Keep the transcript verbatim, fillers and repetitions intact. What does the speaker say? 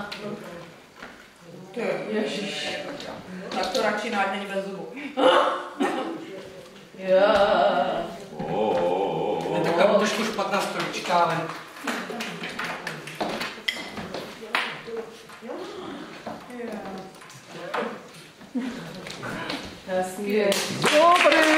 Ježiš. Tak to radši no, ať není bez zubu. Je taková trošku špatná stolička, ale... Jasně. Dobrý.